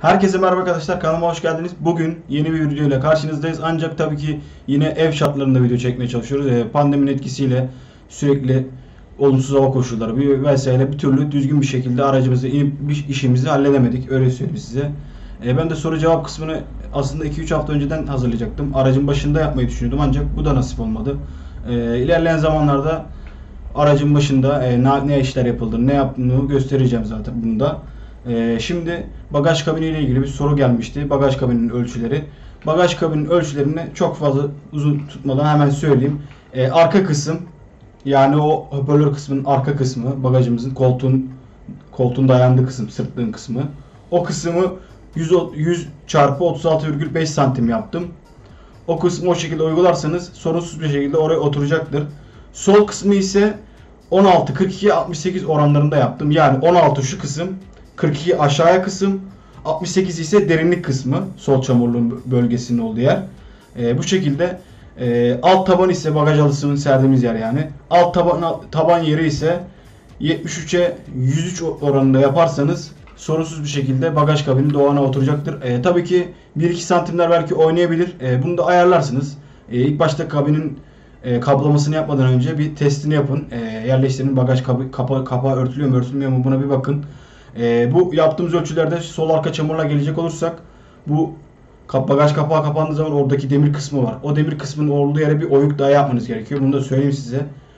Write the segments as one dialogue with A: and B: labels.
A: Herkese merhaba arkadaşlar, kanalıma hoş geldiniz. Bugün yeni bir video ile karşınızdayız. Ancak tabii ki yine ev şartlarında video çekmeye çalışıyoruz. Pandeminin etkisiyle sürekli olumsuz hava koşulları vesaire bir türlü düzgün bir şekilde aracımızı inip işimizi halledemedik. Öyle söyleyeyim size. Ben de soru cevap kısmını aslında 2-3 hafta önceden hazırlayacaktım. Aracın başında yapmayı düşünüyordum ancak bu da nasip olmadı. İlerleyen zamanlarda aracın başında ne işler yapıldığını, ne yaptığını göstereceğim zaten bunda. Şimdi bagaj kabini ile ilgili bir soru gelmişti. Bagaj kabininin ölçüleri. Bagaj kabininin ölçülerini çok fazla uzun tutmadan hemen söyleyeyim. Arka kısım, yani o hoparlör kısmının arka kısmı, bagajımızın koltuğun dayandığı kısım, sırtlığın kısmı. O kısmı 100 çarpı 36,5 santim yaptım. O kısmı o şekilde uygularsanız sorunsuz bir şekilde oraya oturacaktır. Sol kısmı ise 16, 42, 68 oranlarında yaptım. Yani 16 şu kısım, 42 aşağıya kısım, 68 ise derinlik kısmı, sol çamurluğun bölgesinin olduğu yer. Bu şekilde alt taban ise bagaj alısının serdiğimiz yer yani. Alt taban yeri ise 73'e 103 oranında yaparsanız sorunsuz bir şekilde bagaj kabini doğana oturacaktır. Tabii ki 1-2 santimler belki oynayabilir. Bunu da ayarlarsınız. İlk başta kabinin kablamasını yapmadan önce bir testini yapın. Yerleştirin, bagaj kapağı örtülüyor mu örtülmüyor mu buna bir bakın. Bu yaptığımız ölçülerde sol arka çamurla gelecek olursak bu bagaj kapağı kapandığı zaman oradaki demir kısmı var. O demir kısmının olduğu yere bir oyuk daha yapmanız gerekiyor. Bunu da söyleyeyim size.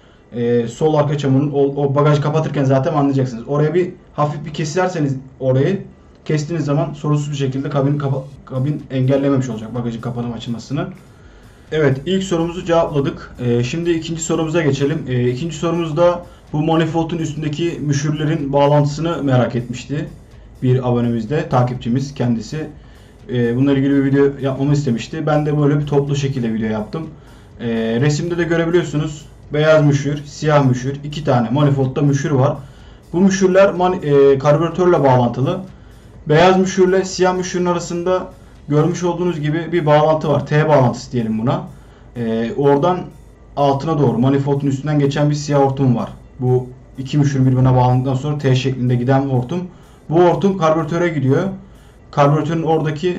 A: Sol arka çamurun o bagaj kapatırken zaten anlayacaksınız. Oraya bir hafif bir keserseniz orayı kestiğiniz zaman sorunsuz bir şekilde kabin engellememiş olacak bagajın kapanıp açılmasını. Evet, ilk sorumuzu cevapladık. Şimdi ikinci sorumuza geçelim. İkinci sorumuzda bu manifoldun üstündeki müşürlerin bağlantısını merak etmişti. Bir abonemiz de, takipçimiz kendisi. Bununla ilgili bir video yapmamı istemişti. Ben de böyle bir toplu şekilde video yaptım. Resimde de görebiliyorsunuz. Beyaz müşür, siyah müşür, iki tane manifoldda müşür var. Bu müşürler karbüratörle bağlantılı. Beyaz müşürle siyah müşürün arasında görmüş olduğunuz gibi bir bağlantı var. T bağlantısı diyelim buna. Oradan altına doğru manifoldun üstünden geçen bir siyah hortum var. Bu iki müşür birbirine bağlandıktan sonra T şeklinde giden hortum. Bu hortum karbüratöre gidiyor. Karbüratörün oradaki,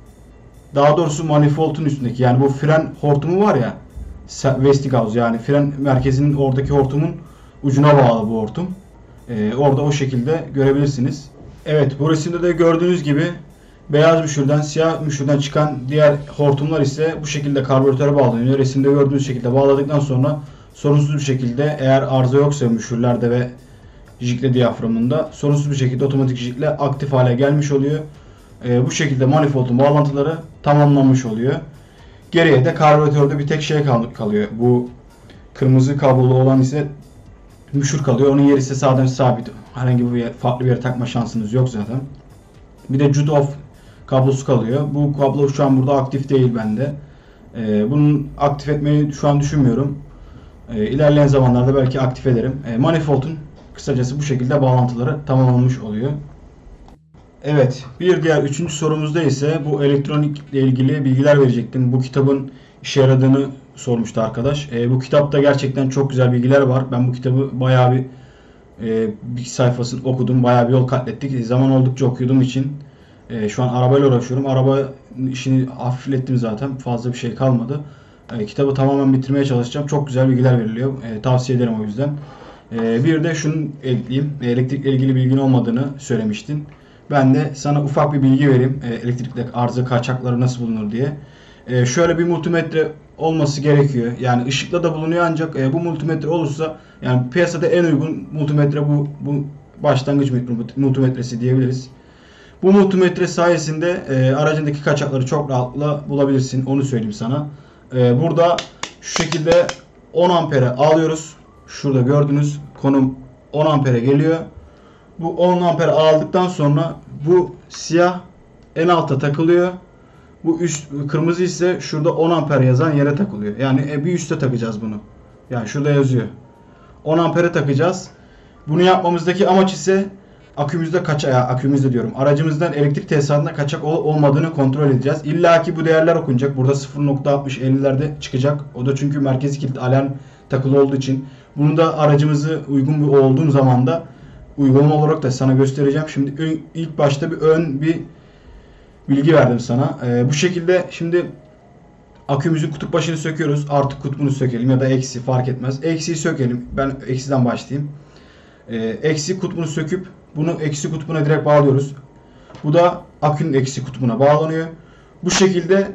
A: daha doğrusu manifoldun üstündeki, yani bu fren hortumu var ya, Westinghouse, yani fren merkezinin oradaki hortumun ucuna bağlı bu hortum. Orada o şekilde görebilirsiniz. Evet, bu resimde de gördüğünüz gibi beyaz müşürden, siyah müşürden çıkan diğer hortumlar ise bu şekilde karbüratöre bağlanıyor. Resimde gördüğünüz şekilde bağladıktan sonra sorunsuz bir şekilde, eğer arıza yoksa müşürlerde ve jikle diyaframında, sorunsuz bir şekilde otomatik jikle aktif hale gelmiş oluyor. Bu şekilde manifoldun bağlantıları tamamlanmış oluyor. Geriye de karbüratörde bir tek şey kalıyor. Bu kırmızı kablolu olan ise müşür kalıyor. Onun yeri ise zaten sabit. Herhangi bir farklı bir yere takma şansınız yok zaten. Bir de jut off kablosu kalıyor. Bu kablo şu an burada aktif değil bende. Bunun aktif etmeyi şu an düşünmüyorum. İlerleyen zamanlarda belki aktif ederim. Manifold'un kısacası bu şekilde bağlantıları tamamlanmış oluyor. Evet, bir diğer üçüncü sorumuzda ise bu elektronikle ilgili bilgiler verecektim. Bu kitabın işe yaradığını sormuştu arkadaş. Bu kitapta gerçekten çok güzel bilgiler var. Ben bu kitabı bayağı bir sayfasını okudum. Bayağı bir yol kat ettik. Zaman oldukça okuduğum için şu an arabayla uğraşıyorum. Araba işini hafiflettim zaten. Fazla bir şey kalmadı. Kitabı tamamen bitirmeye çalışacağım. Çok güzel bilgiler veriliyor. Tavsiye ederim o yüzden. Bir de şunu ekleyeyim. Elektrikle ilgili bilgin olmadığını söylemiştin. Ben de sana ufak bir bilgi vereyim. Elektrikle arıza kaçakları nasıl bulunur diye. Şöyle bir multimetre olması gerekiyor. Yani ışıkla da bulunuyor ancak bu multimetre olursa, yani piyasada en uygun multimetre bu başlangıç multimetresi diyebiliriz. Bu multimetre sayesinde aracındaki kaçakları çok rahatlıkla bulabilirsin. Onu söyleyeyim sana. Burada şu şekilde 10 ampere alıyoruz. Şurada gördüğünüz konum 10 ampere geliyor. Bu 10 ampere aldıktan sonra bu siyah en alta takılıyor. Bu kırmızı ise şurada 10 amper yazan yere takılıyor. Yani bir üste takacağız bunu. Yani şurada yazıyor. 10 ampere takacağız. Bunu yapmamızdaki amaç ise akümüzde diyorum. Aracımızdan elektrik tesisatında kaçak olmadığını kontrol edeceğiz. İlla ki bu değerler okunacak. Burada 0.60-50'lerde çıkacak. O da çünkü merkezi kilit alarm takılı olduğu için. Bunu da aracımızı uygun olduğum zaman da uygulama olarak da sana göstereceğim. Şimdi ilk başta bir bilgi verdim sana. Bu şekilde şimdi akümüzün kutup başını söküyoruz. Artı kutbunu sökelim ya da eksi fark etmez. Eksiyi sökelim. Ben eksiden başlayayım. Eksi kutbunu söküp bunu eksi kutbuna direkt bağlıyoruz. Bu da akünün eksi kutbuna bağlanıyor. Bu şekilde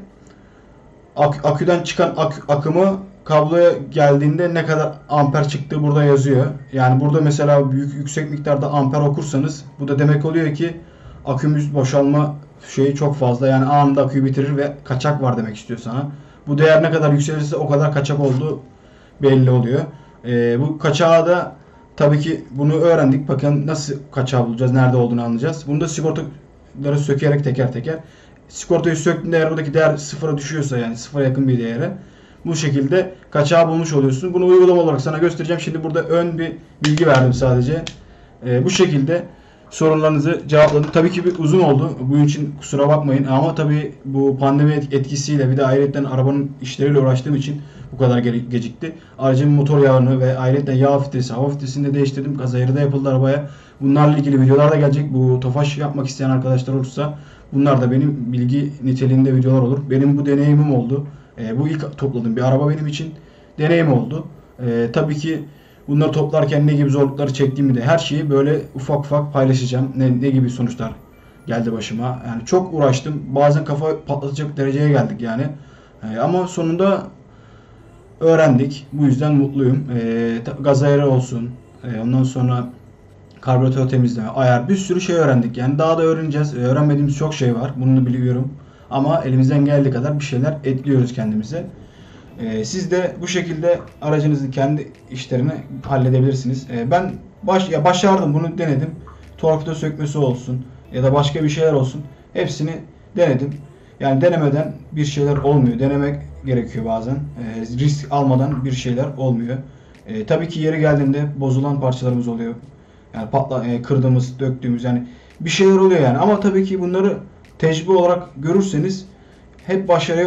A: aküden çıkan akımı kabloya geldiğinde ne kadar amper çıktığı burada yazıyor. Yani burada mesela yüksek miktarda amper okursanız bu da demek oluyor ki akümüz boşalma şeyi çok fazla. Yani anında aküyü bitirir ve kaçak var demek istiyor sana. Bu değer ne kadar yükselirse o kadar kaçak olduğu belli oluyor. Bu kaçağı da tabii ki bunu öğrendik. Bakın nasıl kaçağı bulacağız, nerede olduğunu anlayacağız. Bunu da sigortaları sökerek teker teker. Sigortayı söktüğünde eğer buradaki değer sıfıra düşüyorsa, yani sıfıra yakın bir değere, bu şekilde kaçağı bulmuş oluyorsun. Bunu uygulama olarak sana göstereceğim. Şimdi burada ön bir bilgi verdim sadece. Bu şekilde sorunlarınızı cevapladım. Tabii ki bir uzun oldu. Bunun için kusura bakmayın. Ama tabii bu pandemi etkisiyle bir de ayrıca arabanın işleriyle uğraştığım için bu kadar gecikti. Aracın motor yağını ve ayrıca yağ filtresi, hava filtresini de değiştirdim. Gaz ayarı da yapıldı arabaya. Bunlarla ilgili videolar da gelecek. Bu Tofaş yapmak isteyen arkadaşlar olursa bunlar da benim bilgi niteliğinde videolar olur. Benim bu deneyimim oldu. Bu ilk topladığım bir araba benim için deneyim oldu. Tabii ki bunları toplarken ne gibi zorlukları çektiğimi de her şeyi böyle ufak ufak paylaşacağım. Ne gibi sonuçlar geldi başıma. Yani çok uğraştım. Bazen kafa patlatacak dereceye geldik yani. Ama sonunda öğrendik. Bu yüzden mutluyum. Gaz ayarı olsun. Ondan sonra karbüratör temizleme, ayar, bir sürü şey öğrendik. Yani daha da öğreneceğiz. Öğrenmediğimiz çok şey var. Bunu da biliyorum. Ama elimizden geldiği kadar bir şeyler ekliyoruz kendimize. Siz de bu şekilde aracınızın kendi işlerini halledebilirsiniz. Ben başardım, bunu denedim. Torpido sökmesi olsun ya da başka bir şeyler olsun. Hepsini denedim. Yani denemeden bir şeyler olmuyor. Denemek gerekiyor bazen. Risk almadan bir şeyler olmuyor. Tabii ki yeri geldiğinde bozulan parçalarımız oluyor. Yani kırdığımız, döktüğümüz, yani bir şeyler oluyor yani. Ama tabii ki bunları tecrübe olarak görürseniz hep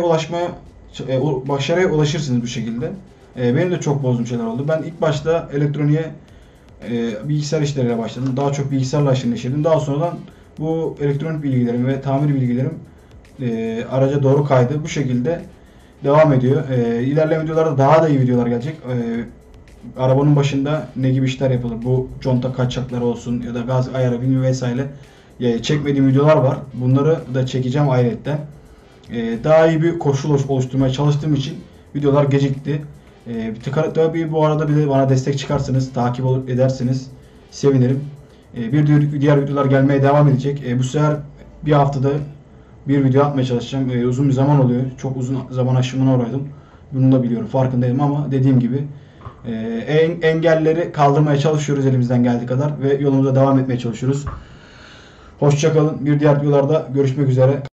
A: başarıya ulaşırsınız bu şekilde. Benim de çok bozduğum şeyler oldu. Ben ilk başta elektroniğe, bilgisayar işleriyle başladım. Daha çok bilgisayarla aşırı neşirdim. Daha sonradan bu elektronik bilgilerim ve tamir bilgilerim araca doğru kaydı. Bu şekilde devam ediyor. İlerleyen videolarda daha da iyi videolar gelecek. Arabanın başında ne gibi işler yapılır? Bu conta kaçakları olsun ya da gaz ayarı bilmem vesaire. Çekmediğim videolar var. Bunları da çekeceğim ayrıca. Daha iyi bir koşul oluşturmaya çalıştığım için videolar gecikti. Tabii bu arada bir de bana destek çıkarsınız, takip ederseniz sevinirim. Diğer videolar gelmeye devam edecek. Bu sefer bir haftada bir video atmaya çalışacağım. Uzun bir zaman oluyor. Çok uzun zaman aşımına uğradım. Bunu da biliyorum, farkındayım ama dediğim gibi engelleri kaldırmaya çalışıyoruz elimizden geldiği kadar ve yolumuza devam etmeye çalışıyoruz. Hoşça kalın. Bir diğer videolarda görüşmek üzere.